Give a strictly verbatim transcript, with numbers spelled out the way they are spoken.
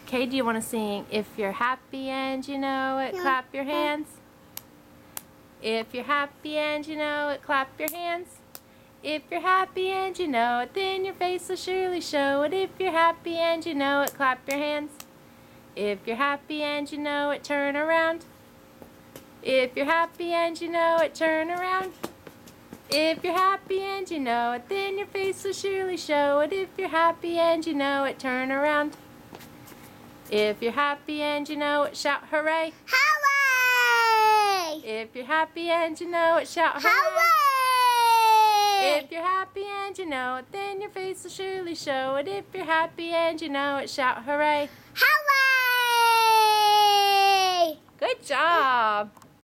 Okay, do you want to sing If You're Happy and You Know It, clap your hands? If you're happy and you know it, clap your hands. If you're happy and you know it, then your face will surely show it. If you're happy and you know it, clap your hands. If you're happy and you know it, turn around. If you're happy and you know it, turn around. If you're happy and you know it, then your face will surely show it. If you're happy and you know it, turn around. If you're happy and you know it, shout hooray. Hooray! If you're happy and you know it, shout hooray. Hooray! If you're happy and you know it, then your face will surely show it. If you're happy and you know it, shout hooray. Hooray! Good job.